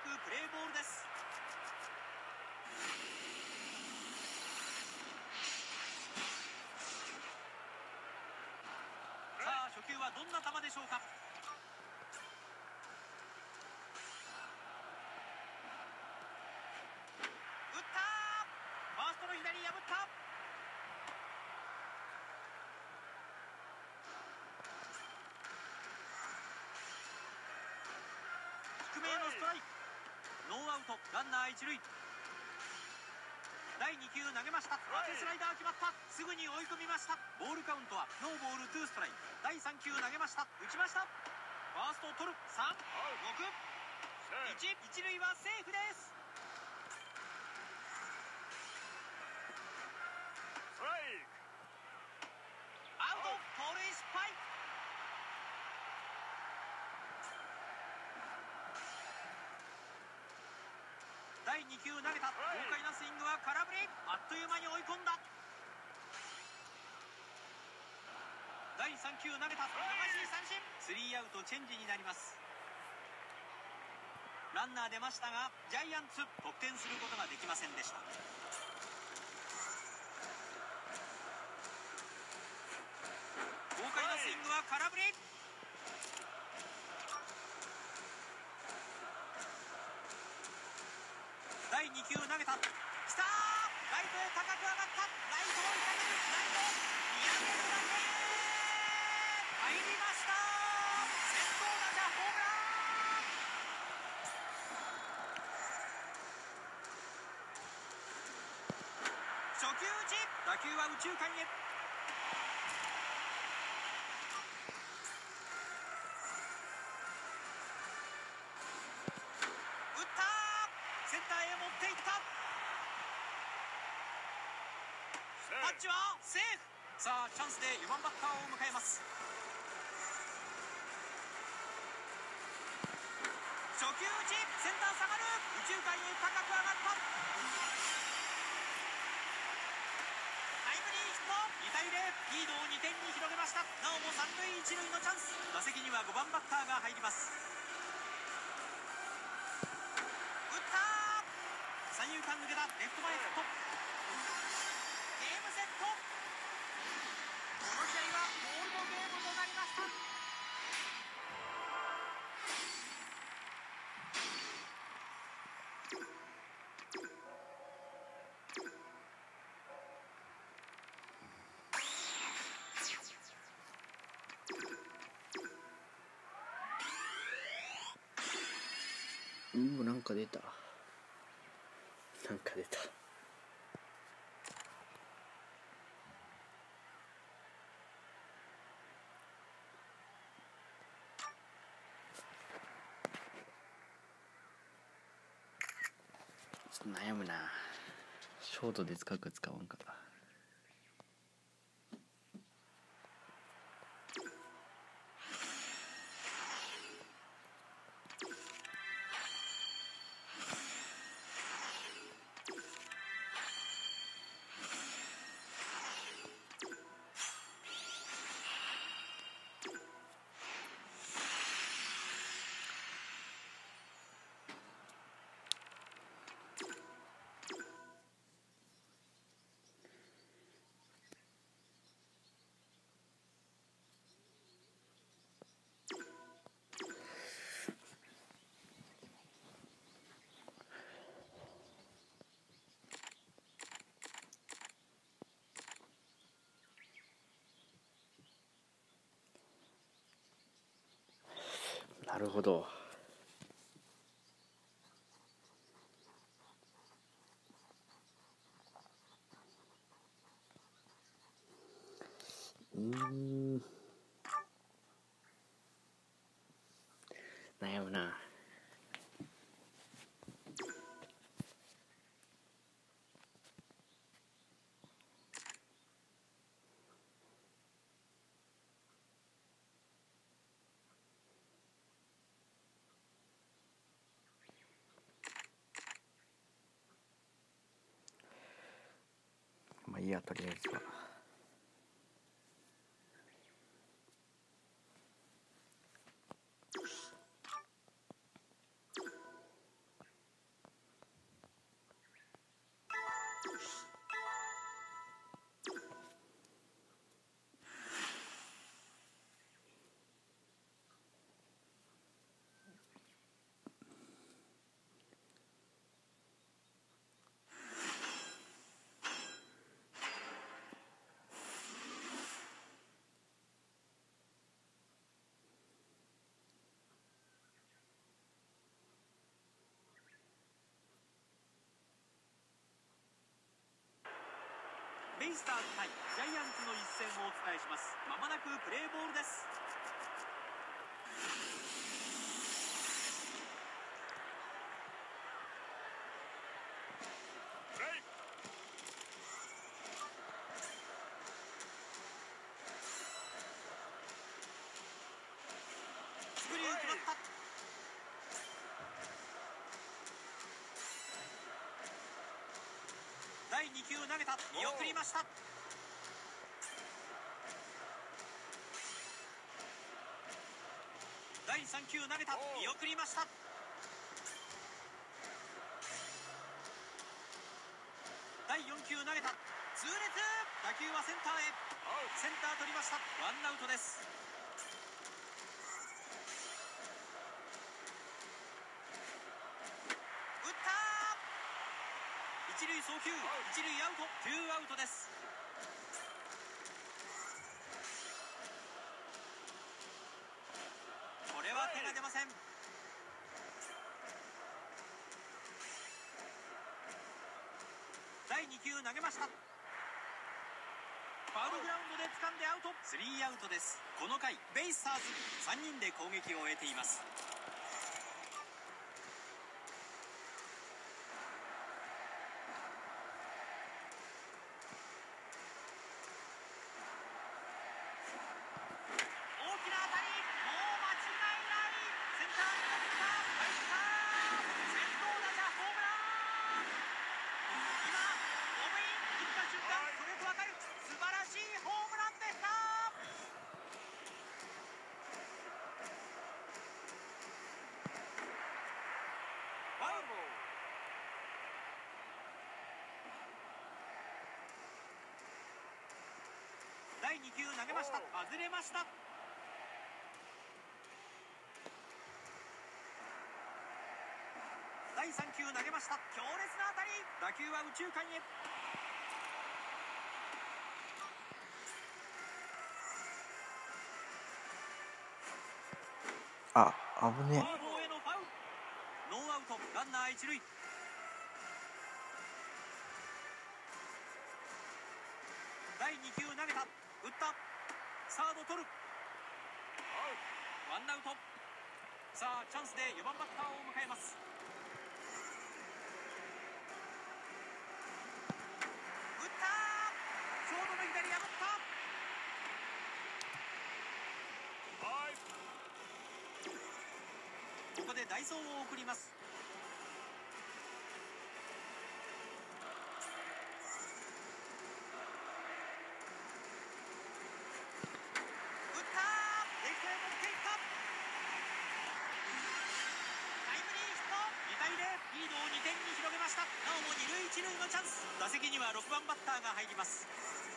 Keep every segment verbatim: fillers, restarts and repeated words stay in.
プレーボールです。さあ初球はどんな球でしょうか。打った。ファーストの左破った。低めへのストライク。ノーアウトランナー一塁。だいに球投げました。当てスライダー決まった。すぐに追い込みました。ボールカウントはノーボールツーストライク。だいさん球投げました。打ちました。ファーストを取る。さん、ごく、いち、一塁はセーフです。アウト。盗塁失敗。だいに球投げた。豪快なスイングは空振り。あっという間に追い込んだ。だいさん球投げた。見逃し三振。スリーアウトチェンジになります。ランナー出ましたがジャイアンツ得点することができませんでした。豪快なスイングは空振り。だいに球投げた。きたー。ライトへ高く上がった。ライトを追いかける。ライト見上げるだけ。入りました。先頭打者ホームラン。初球打ち。打球は右中間へ。打ったー。センターへ持っていった。タッチはセーフ。さあチャンスでよんばんバッターを迎えます。初球打ち。センター下がる。右中間へ高く上がった。タイムリーヒット。にたいゼロ。リードをにてんに広げました。なおも三塁一塁のチャンス。打席にはごばんバッターが入ります。打った。三遊間抜けた。レフト前ヒット。ゲームセット。この試合はコールドゲームとなりました。 うーなんか出たなんか出たちょっと悩むな。ショートで使うか使わんか。なるほど。うーん悩むな。まあいいや、とりあえずは。 ベイスターズ対ジャイアンツの一戦をお伝えします。まもなくプレーボールです。スクリュー決まった。だいに球投げた。見送りました。だいさん球投げた。見送りました。だいよん球投げた。痛烈。打球はセンターへ。センター取りました。ワンアウトです。打った。一塁送球。一塁アウト。ツーアウトです。これは手が出ません。だいに球投げました。ファウルグラウンドで掴んでアウト。スリーアウトです。この回ベイスターズさんにんで攻撃を終えています。大きな当たり。もう間違いない。センターに飛んだ。入った。先頭打者ホームラン。今ホームイン打った瞬間それとわかる素晴らしいホームランでした。ファウル。だいに球投げました。外れました。だいさん球投げました。強烈な当たり。打球は右中間へ。 あ、危ねフォアボールへのファウル。ノーアウトランナー一塁。だいに球投げた。打った。サード取る。ワンアウト。さあチャンスでよんばんバッターを迎えます。打った。ショートの左破った。ここで代走を送ります。打った。レフトへ持っていった。タイムリーヒット。にたいゼロ。リードをにてんに広げました。なおも二塁一塁のチャンス。打席にはろくばんバッターが入ります。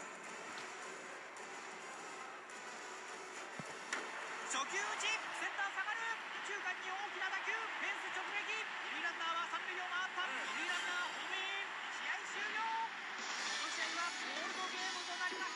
初球打ち。センター下がる。右中間に大きな打球。フェンス直撃。二塁ランナーは三塁を回った。二塁ランナーホームイン。試合終了。この試合はコールドゲームとなります。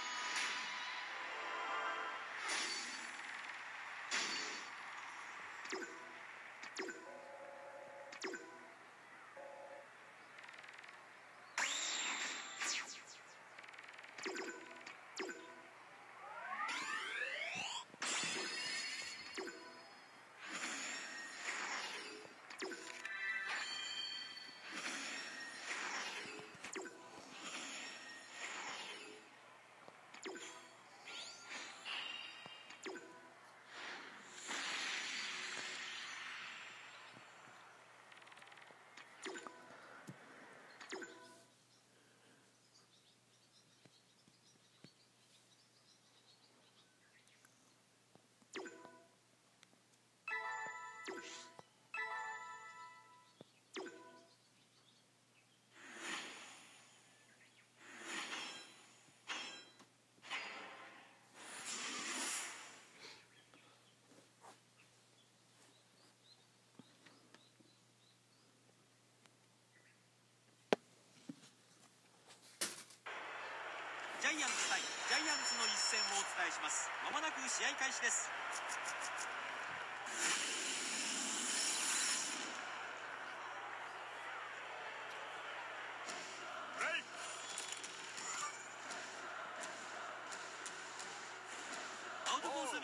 ジャイアンツ対ジャイアンツの一戦をお伝えします。まもなく試合開始です。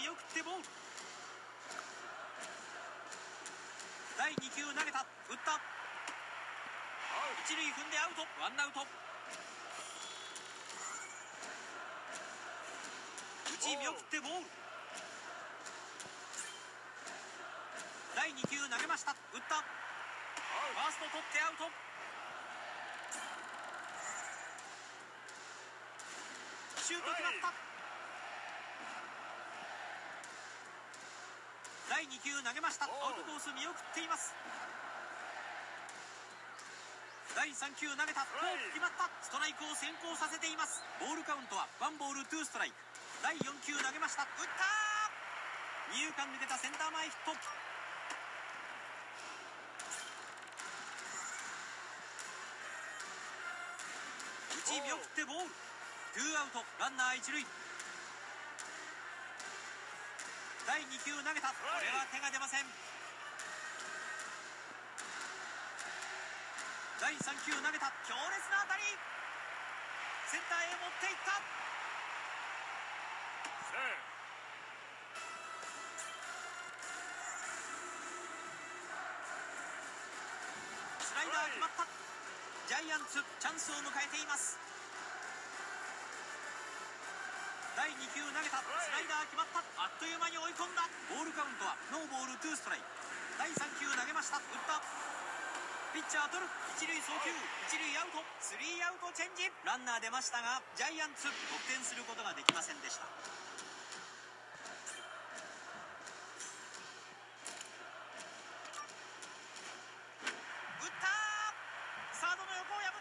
送ってボール。だいに球投げた、打った。一塁踏んでアウト、ワンアウト。打ち見送ってボール。だいに球投げました、打った。ファースト取ってアウト。シュート決まった。だいに球投げました、アウトコース見送っています。だいさん球投げた、フォーク決まった。ストライクを先行させています。ボールカウントはワンボールツーストライク。だいよん球投げました、打った。二遊間抜けた、センター前ヒット。打ち見送ってボール。ツーアウト、ランナー一塁。だいに球投げた、これは手が出ません。だいさん球投げた、強烈な当たり。センターへ持っていった。スライダー決まった。ジャイアンツチャンスを迎えています。だいに球投げた、スライダー決まった。あっという間に追い込んだ。ボールカウントはノーボールツーストライク。だいさん球投げました、打った。ピッチャー取る、一塁送球、一塁アウト。スリーアウトチェンジ。ランナー出ましたが、ジャイアンツ得点することができませんでした。打ったー、サードの横を破った。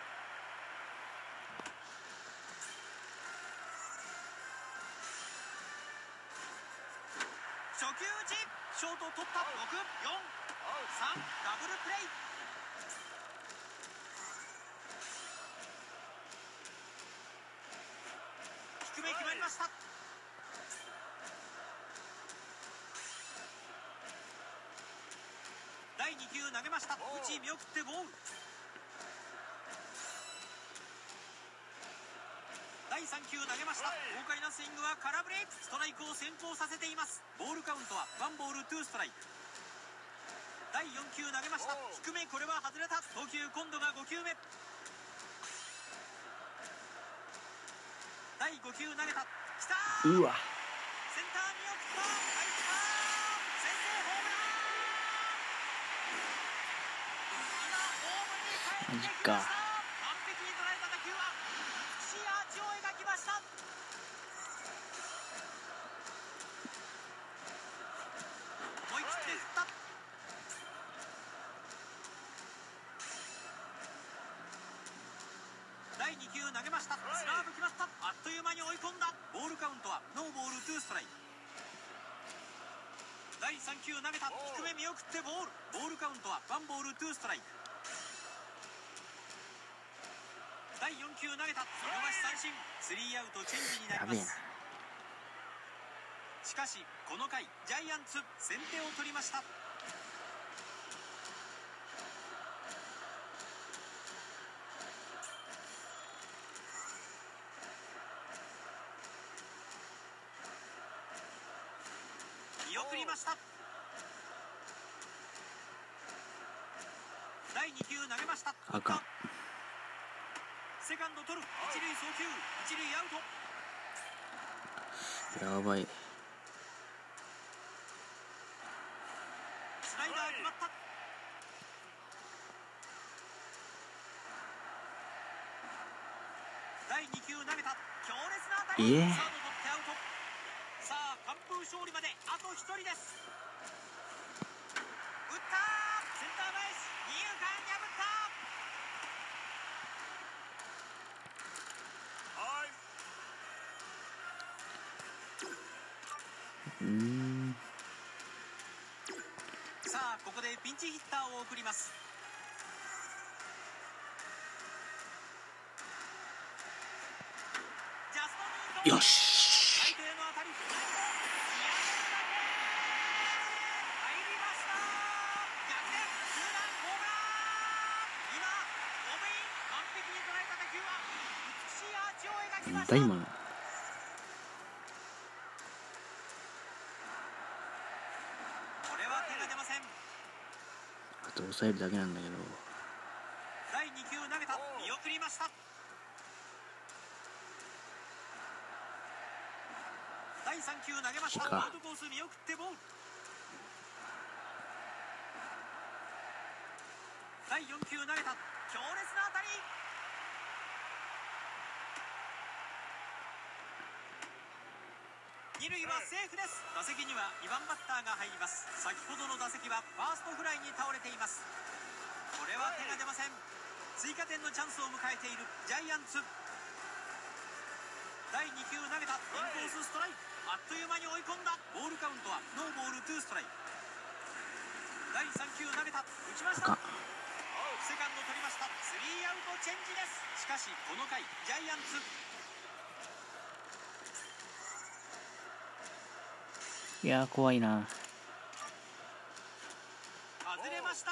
初球打ち、ショート取った。ろく、よん、さん、ダブルプレイ。低め決まりました。だいに球投げました、打ち見送ってボール。だいさん球投げました、豪快なスイングは空振り。ストライクを先行させています。ボールカウントはワンボールツーストライク。だいよん球投げました、低め、これは外れた。投球今度がご球目。だいご球投げた、きたー。 うわ、 センター見送った。入ったー、先制ホームラン。今ホームに帰ってきました。完璧に捉えた打球は美しいアーチを描きました。思い切って振った。だいに球投げました、スラーブ決まった。あっという間に追い込んだ。ボールカウントはノーボールツーストライク。だいさん球投げた、低め見送ってボール。ボールカウントはワンボールツーストライク。だいよん球投げた、見逃し三振。スリーアウトチェンジになります。しかしこの回ジャイアンツ先手を取りました。見送りました。だいに球投げました、 あかん。 セカンド取る、一塁送球、一塁アウト。 やばい。 スライダー決まった。だいに球投げた、強烈な当たり。 えーサード取ってアウト。さあ完封勝利まであとひとりです。打ったー、センター前、二遊間破った。 うーん。 さあここでピンチヒッターを送ります。ジャストミート、 よし。 相手への当たり、入りました。逆転ツーランホームラン。今オベイン完璧に捉えた打球は美しいアーチを描きました。 ダイマン。 と抑えるだけなんだけど。 だいに球投げた、見送りました。だいさん球投げました。アウトコース見送ってボール。だいよん球投げた、強烈な当たり。二塁はセーフです。打席にはにばんバッターが入ります。先ほどの打席はファーストフライに倒れています。これは手が出ません。追加点のチャンスを迎えているジャイアンツ。だいに球投げた、インコースストライク。あっという間に追い込んだ。ボールカウントはノーボールツーストライク。だいさん球投げた、打ちました。セカンド取りました。スリーアウトチェンジです。しかしこの回ジャイアンツ。 いやー怖いな。 外れました。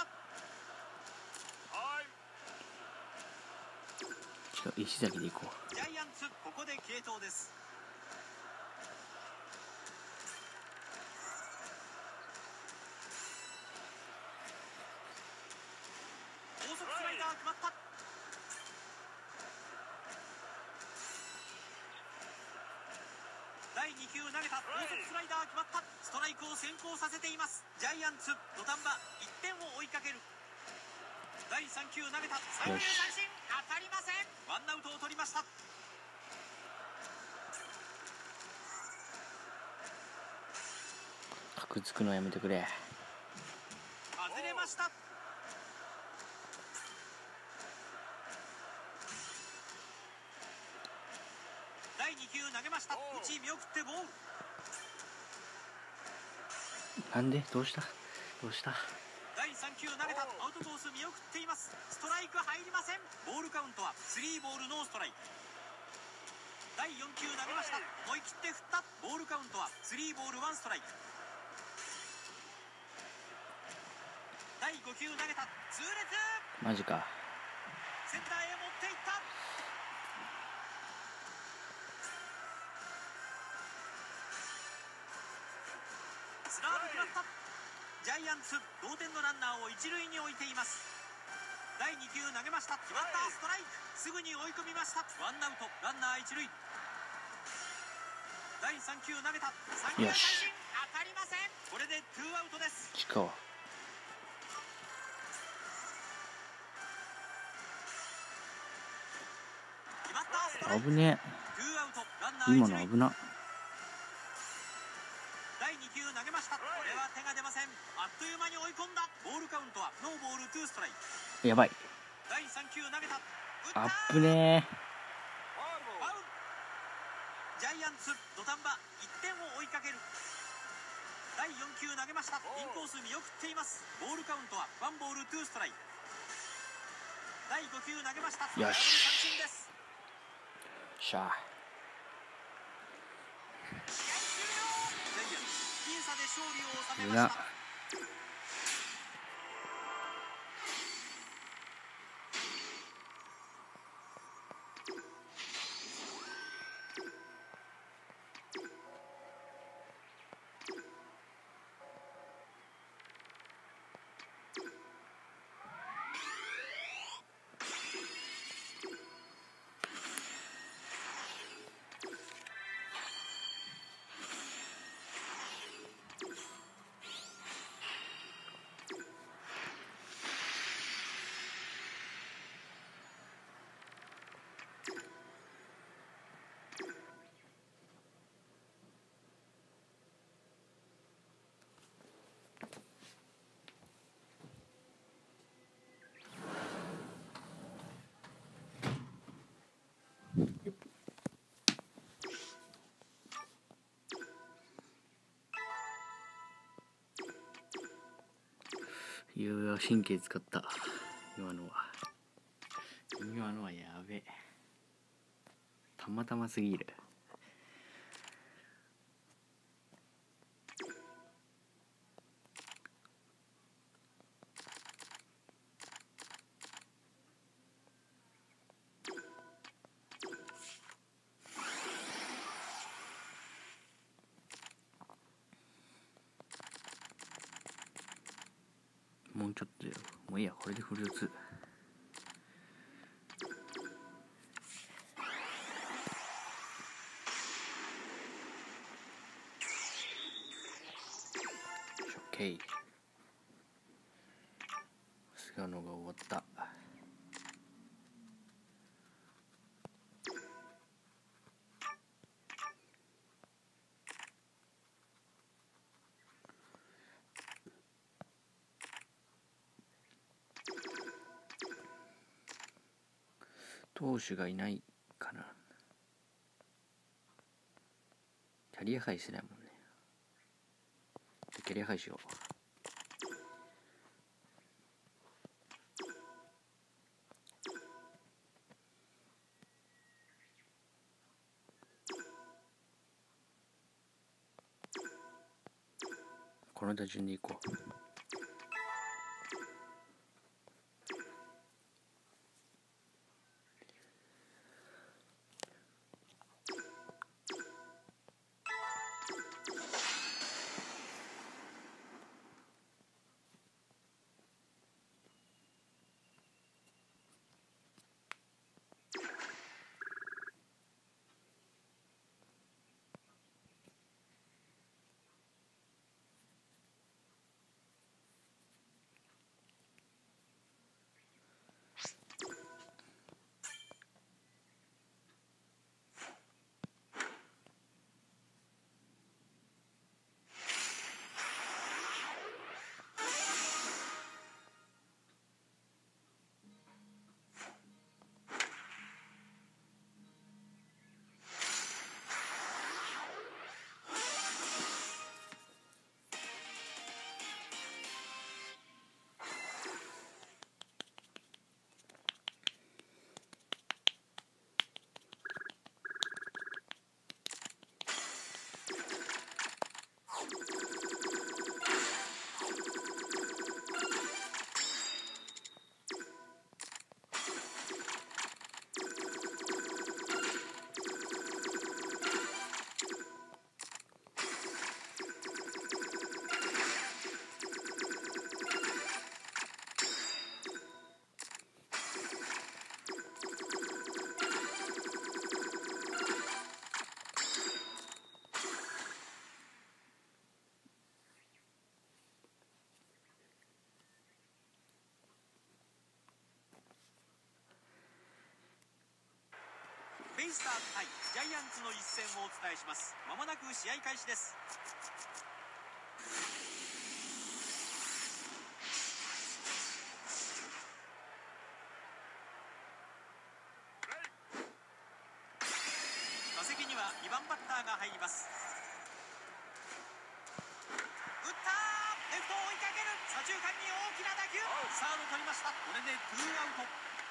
違う、石崎で行こう。 ジャイアンツここで継投です。高速スライダー決まった。だいに球投げた、高速スライダー決まった。ストライクを先行させています。ジャイアンツ土壇場いってんを追いかける。だいさん球投げた、三塁三振、当たりません。ワンアウトを取りました。 くっつくのやめてくれ。 外れました。だいに球投げました。内見送ってボール。 なんでどうしたどうした。 だいさん球投げた、アウトコース見送っています。ストライク入りません。ボールカウントはスリーボールノーストライク。だいよん球投げました。思い切って振った。ボールカウントはスリーボールワンストライク。だいご球投げた、痛烈。 マジか。 センターへ持っていった。スラーブ決まった。ジャイアンツ同点のランナーを一塁に置いています。だいに球投げました。決まった。ストライク。すぐに追い込みました。ワンアウトランナー一塁。だいさん球投げた、三球三振、当たりません。これでツーアウトです。 近い。 決まった。ストライク。 危ねツーアウトランナえ。 ー一塁。 今の危な。 だいに球投げました。これは手が出ません。あっという間に追い込んだ。ボールカウントはノーボールツーストライク。 やばい。 だいさん球投げた、打った。 あっぶねえ。 ファウル。ジャイアンツ土壇場いってんを追いかける。だいよん球投げました。インコース見送っています。ボールカウントはワンボールツーストライク。だいご球投げました。 よし三振です。 しゃあ。 試合終了。ジャイアンツ僅差で勝利を収めまうなした。 いろいろ神経使った。今のは今のはやべえ。たまたますぎる。もううちょっとよ。もういいや、これでフルーツ。オッケー。菅野が終わった。投手がいないかな。キャリアハイしてないもんね。キャリアハイしよう。この打順でいこう。 ベイスターズ対ジャイアンツの一戦をお伝えします。まもなく試合開始です。打席にはにばんバッターが入ります。打ったー、レフトを追いかける、左中間に大きな打球、サード取りました。これでツーアウト。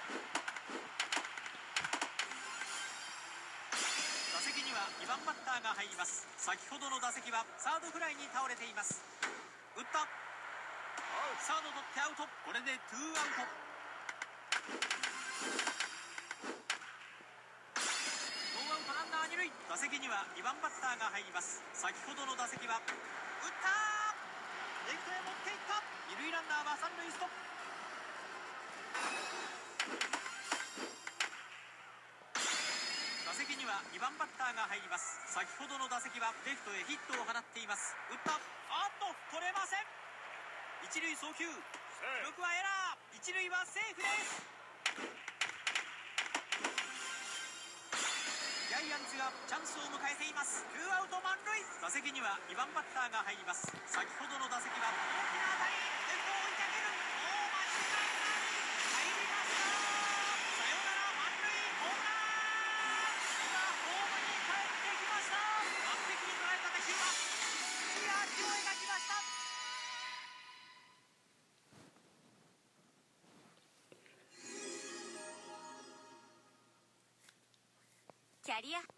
打席にはにばんバッターが入ります。先ほどの打席はサードフライに倒れています。打った、サード取ってアウト。これでツーアウト。ノーアウトランナー二塁。打席にはにばんバッターが入ります。先ほどの打席は打ったー、レフトへ持っていった。二塁ランナーは三塁ストップ。打席にはにばんバッターが入ります。先ほどの打席はレフトへヒットを放っています。打った、あっと取れません。一塁送球、記録はエラー。一塁はセーフです。ジャイアンツがチャンスを迎えています。ツーアウト満塁。打席にはにばんバッターが入ります。先ほどの打席は大きな当たり、レフトを追いかける、もう間違いない、入りました。サヨナラ満塁ホームラン。今ホームに帰ってきました。完璧に捉えた打球はじわじわ描きました。 キャリア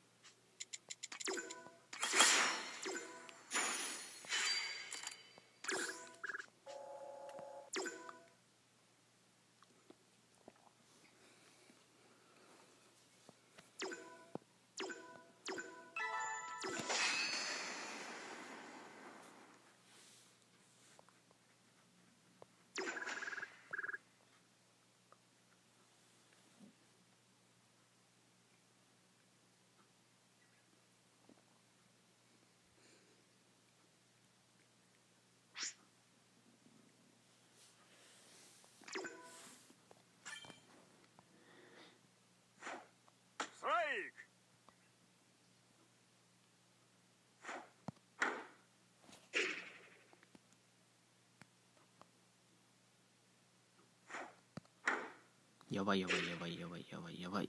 やばいやばいやばいやばいやばいやばい。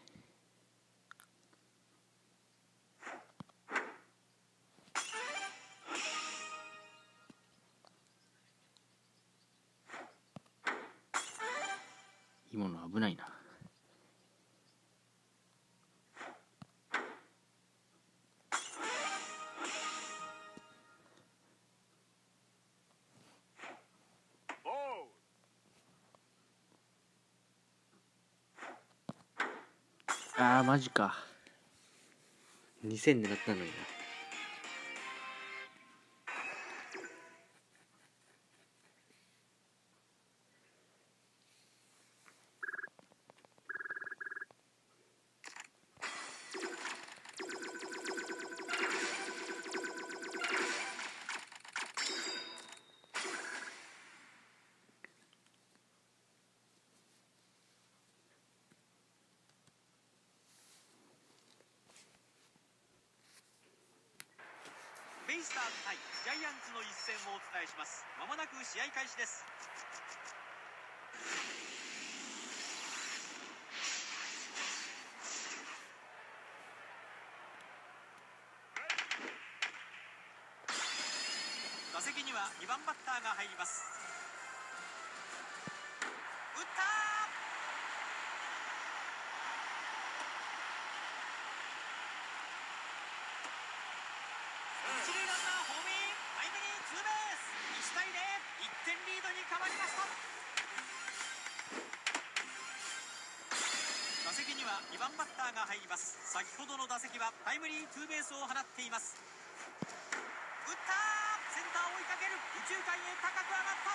今の危ないな。あーマジか。にせん狙ったのにな。 ベイスターズ対ジャイアンツの一戦をお伝えします。まもなく試合開始です。打席にはにばんバッターが入ります。打ったー。一塁ランナーホームイン。タイムリーツーベース。いちたいゼロ、いってんリードに変わりました。打席にはにばんバッターが入ります。先ほどの打席はタイムリーツーベースを放っています。打ったー。センターを追いかける。右中間へ高く上がった。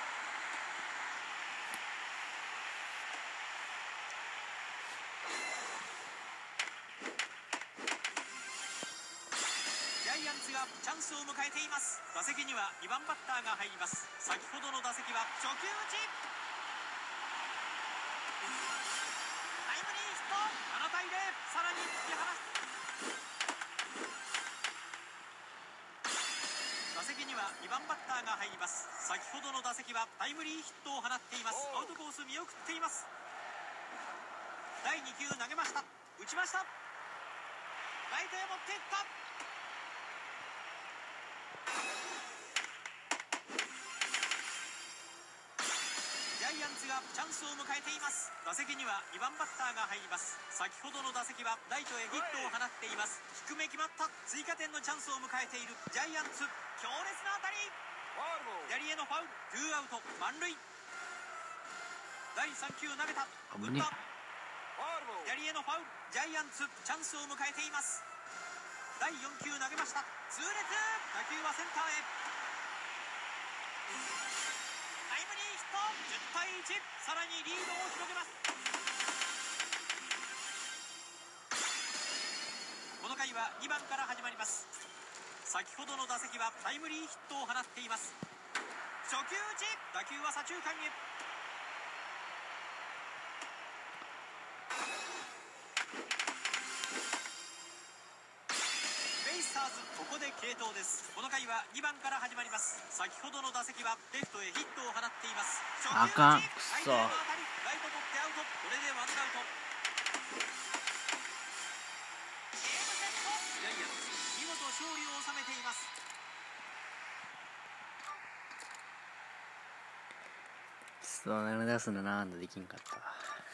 ジャイアンツがチャンスを迎えています。打席にはにばんバッターが入ります。先ほどの打席は初球打ち。タイムリーヒット。ななたいゼロ、さらに突き放す。打席にはにばんバッターが入ります。先ほどの打席はタイムリーヒットを放っています。アウトコース見送っています。だいに球投げました。打ちました。ライトへ持っていった。ジャイアンツがチャンスを迎えています。打席にはにばんバッターが入ります。先ほどの打席はライトへヒットを放っています。低め決まった。追加点のチャンスを迎えているジャイアンツ。強烈な当たり。左へのファウル。ツーアウト満塁。だいさん球投げた。 危ねえ。 左へのファウル。ジャイアンツチャンスを迎えています。だいよん球投げました。痛烈。打球はセンターへ。タイムリーヒット。じゅうたいいち、さらにリードを広げます。この回はにばんから始まります。先ほどの打席はタイムリーヒットを放っています。初球打ち。打球は左中間へ。ベイスターズここで継投です。この回はにばんから始まります。先ほどの打席はレフトへヒットを放っています。 あかん。くそ。 ライトへの当たり。ライト取ってアウト。これでワンアウト。ゲームセット。ジャイアンツ見事勝利を収めています。 そうなる出すんだな。できんかった。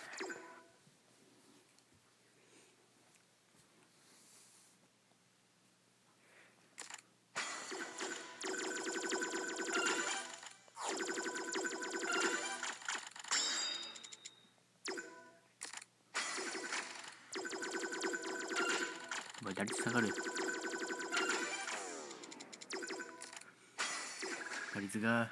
打率下がる。打率が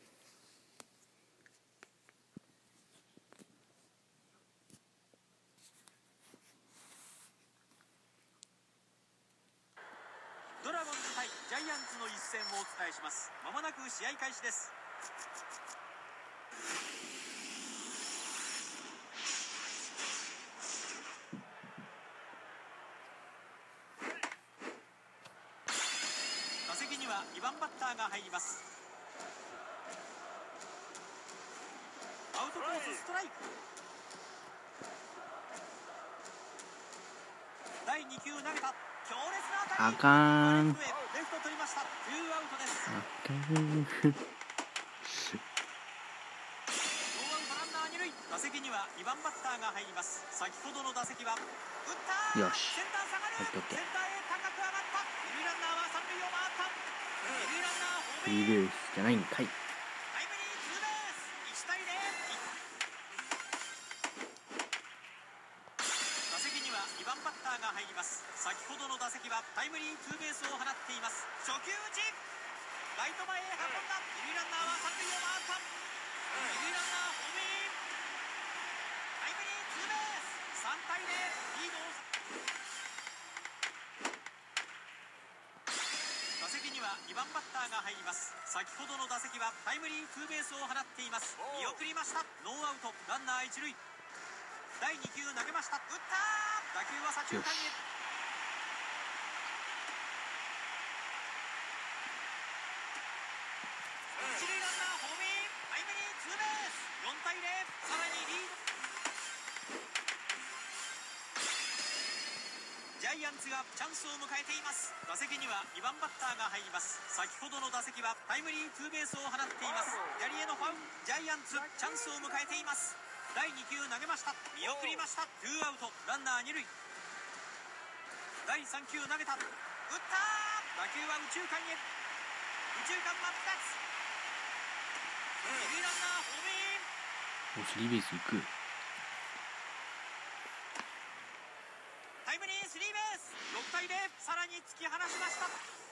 ドラゴンズ対ジャイアンツの一戦をお伝えします。まもなく試合開始です。打席にはにばんバッターが入ります。アウトコースストライク。 だいに球投げた。強烈な当たり。 あかん。 レフト取りました。ツーアウトです。 あかん。 ノーアウトランナー二塁。打席にはにばんバッターが入ります。先ほどの打席は打った。 よし。 センター下がる。 オッケーオッケー。 センターへ高く上がった。二塁ランナーは三塁を回った。二塁ランナーホースムイン。 リーベースじゃないんかい。 タイムリーツーベース。いち対ゼロ。打席にはにばんバッターが入ります。先ほどの打席はタイムリーツーベースを放っています。初球打ち。ライト前へ運んだ。二塁ランナーは三塁を回った。二塁ランナーホームイン。タイムリーツーベース。さん対ゼロ。リードを。打席にはにばんバッターが入ります。先ほどの打席はタイムリーツーベースを放っています。見送りました。ノーアウトランナー一塁。だいに球投げました。打った。打球は左中間へ。一塁ランナーホームイン。タイムリーツーベース。よん対ゼロ。さらにリード。ジャイアンツがチャンスを迎えています。打席にはにばんバッターが入ります。先ほどの打席はタイムリーツーベースを放っています。左へのファウル。ジャイアンツチャンスを迎えています。だいに球投げました。見送りました。ツーアウトランナー二塁。だいさん球投げた。打った。打球は右中間へ。右中間真っ二つ。二塁ランナーホームイン。 お、スリーベースいく。 タイムリースリーベース。ろく対ゼロ。さらに突き放しました。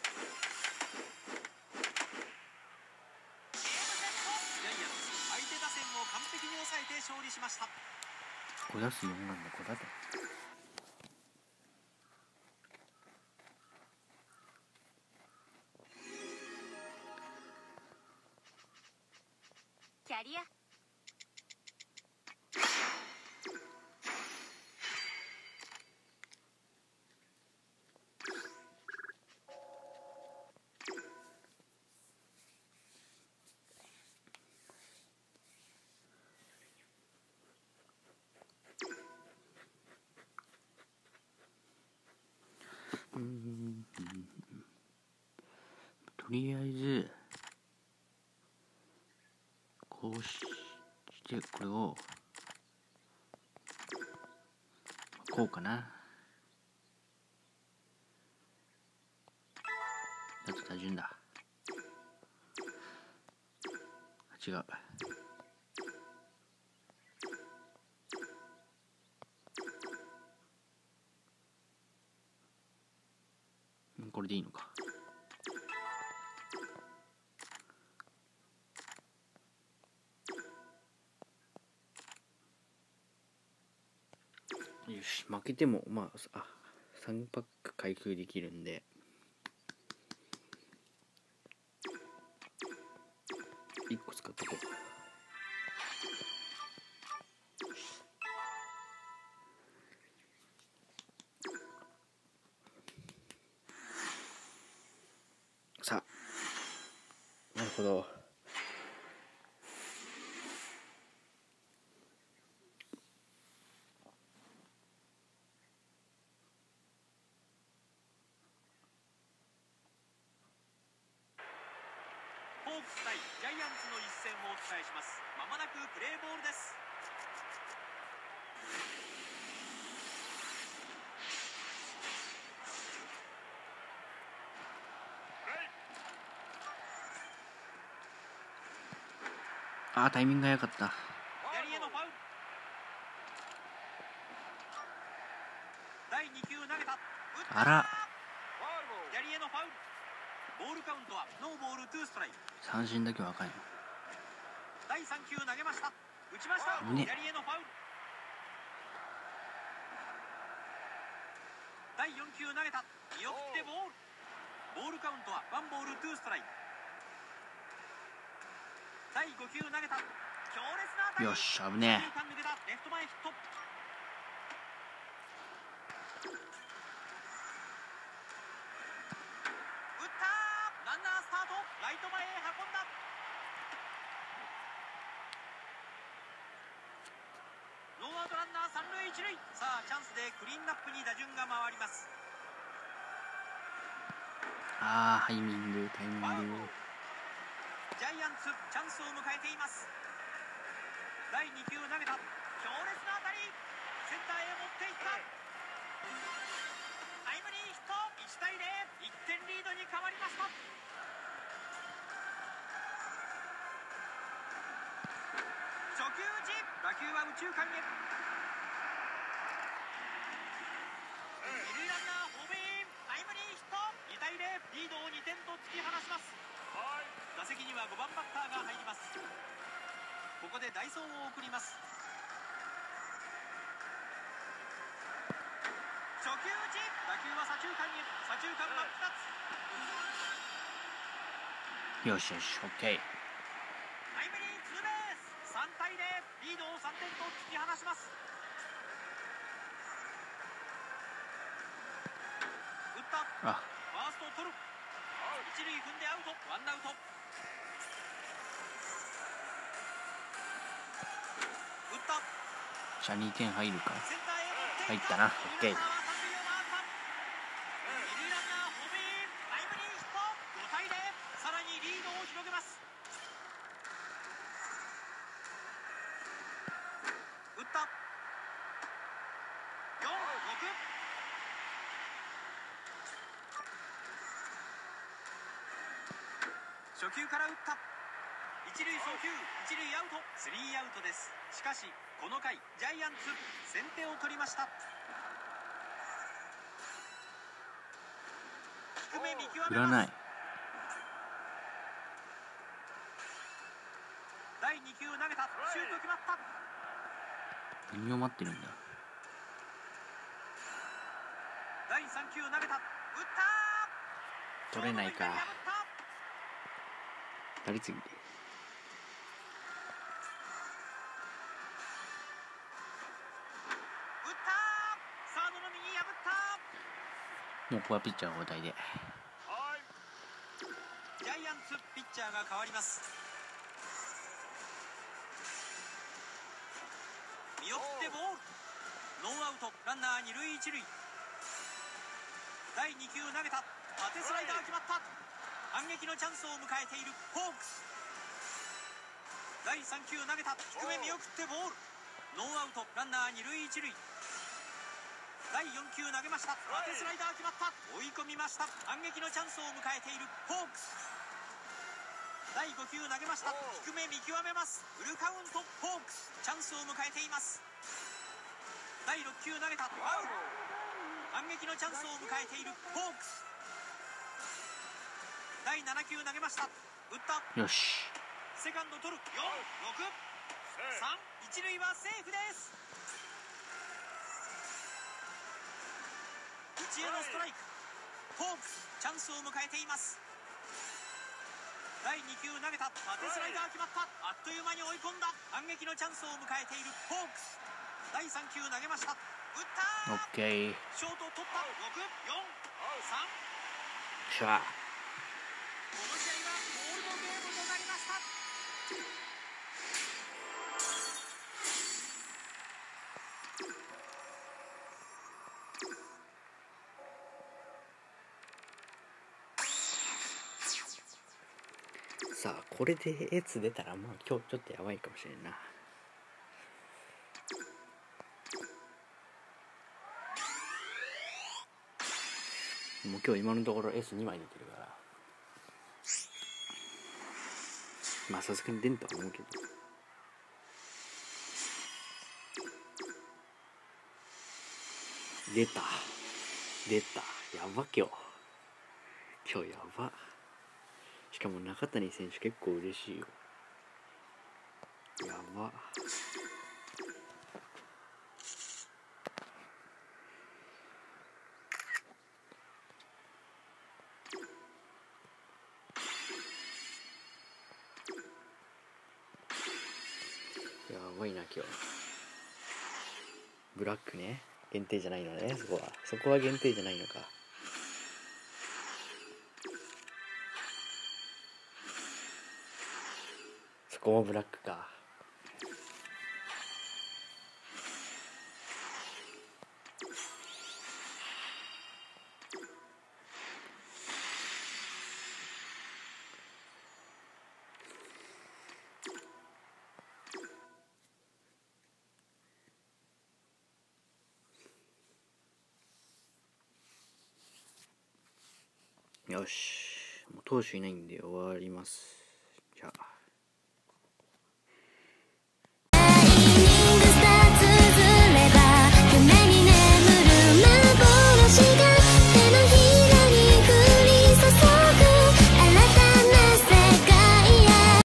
ゲームセット。ジャイアンツ相手打線を完璧に抑えて勝利しました。 ご打数よんなんだ、ご打点。 キャリアうーん、とりあえずこうしてこれをこうかな。だと打順だ。違う。これでいいのか。よし、負けてもまああさんパック開封できるんで、いっこ使っとこう。さあ、なるほど。 ホークス対ジャイアンツの一戦をお伝えします。まもなくプレーボールです。 あー、タイミングが早かった。 左へのファウル。だいに球投げた。 あら、 左へのファウル。ボールカウントはノーボールツーストライク。 三振だけはあかんよ。 だいさん球投げました。打ちました。 ね、 左へのファウル。だいよん球投げた。見送ってボール。ボールカウントはワンボールツーストライク。だいご球投げた。強烈な当たり。 よし、危ね抜けた。レフト前ヒット。打った。ランナースタート。ライト前へ運んだ。ノーアウトランナー三塁一一塁。さあチャンスでクリーンナップに打順が回ります。 あー、タイミングタイミング。 ジャイアンツチャンスを迎えています。だいに球投げた。強烈な当たり、センターへ持っていった。タイムリーヒット。いちたいゼロ、いってんリードに変わりました。初球打ち、打球は右中間へ。二塁ランナーホームイン。タイムリーヒット。にたいゼロ、リードをにてんと突き放します。打席にはごばんバッターが入ります。ここで代走を送ります。初球打ち、打球は左中間へ。左中間真っ二つ。 よしよし、オッケー。 タイムリーツーベース。さんたいゼロ、リードをさんてんと突き放します。打った。 あ、 ファースト取る。一塁踏んでアウト。ワンアウト。打った。 じゃあにてん入るか。 センターへ持ってい入ったな、オッケー。 二塁ランナーホームイン。タイムリーヒット。ごたいゼロ、さらにリードを広げます。打った。よん、ろく。初球から打った。一塁送球、一塁アウト。スリーアウトです。しかしこの回ジャイアンツ先手を取りました。低め見極めます。 振らない。 だいに球投げた。シュート決まった。 何を待ってるんだ。 だいさん球投げた。打った。 取れないか。 破った打率打った。サードの右破った。 もうここはピッチャー交代で。 ジャイアンツピッチャーが変わります。見送ってボール。ノーアウト、ランナー二塁一塁。だいに球投げた。縦スライダー決まった。反撃のチャンスを迎えているホークス。だいさん球投げた。低め見送ってボール。ノーアウト、ランナー二塁一塁。だいよん球投げました。縦スライダー決まった。追い込みました。反撃のチャンスを迎えているホークス。だいご球投げました。低め見極めます。フルカウント。ホークスチャンスを迎えています。だいろっ球投げた。ファウル。反撃のチャンスを迎えているホークス。だいなな球投げました。打った。 よし。 セカンド取る。よん、ろく、さん、一塁はセーフです。内へのストライク。ホークスチャンスを迎えています。だいに球投げた。縦スライダー決まった。あっという間に追い込んだ。反撃のチャンスを迎えているホークス。だいさん球投げました。打ったー。 オッケー。 ショート取った。ろく、よん、さん。 しゃあ。 この試合はボールのゲームとなりました。 さあこれでエツ出たらまあ今日ちょっとやばいかもしれんな。もう今日今のところ エスに 枚出てるから、まあさすがに出んとは思うけど、出た出た。やば。今日今日やば。しかも中谷選手結構嬉しいよ。やば。やばいな今日。ブラックね、限定じゃないのね。そこはそこは限定じゃないのか。ここもブラックか。 よし、もう投手いないんで終わります。じゃあ。